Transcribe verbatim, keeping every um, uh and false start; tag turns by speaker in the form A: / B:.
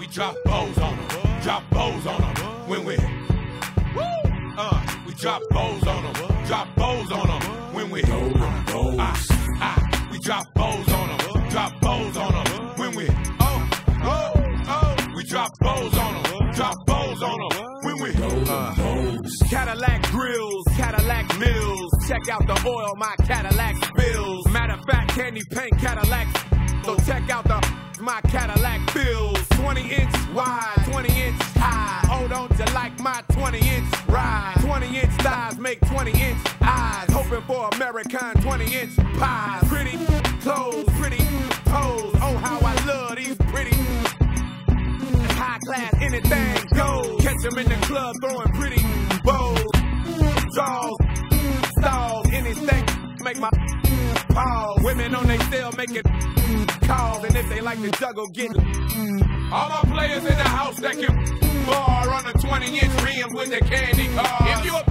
A: drop O's on them, drop O's on them when we, uh, we drop O's on them, drop O's on them when we, ah, ah, we drop O's on them, drop O's on them when we, oh, oh, oh, we drop O's on them, drop O's on them when we, uh, Cadillac grills, Cadillac mills, check out the oil my Cadillac spills. Matter of fact, candy paint Cadillacs, so check out the my Cadillac bills. twenty inch wide, twenty inch high. Oh, don't you like my twenty inch ride? twenty inch thighs make twenty inch eyes. Hoping for American twenty inch pies. Pretty clothes, pretty toes. Oh, how I love these pretty. High class, anything goes. Catch them in the club throwing pretty bows. Draws, stalls, anything make my pause. Women on they still making calls, and if they like to juggle, get all my players in the house that can bar on a twenty inch rim with the candy car. If you a